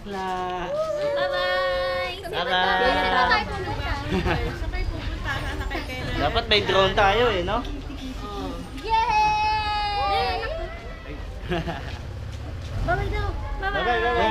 bakla. Bye-bye! Bye-bye. Saan tayo pupunta? Dapat may drone tayo eh, no? Yay! Bye-bye daw! Bye-bye, bye-bye.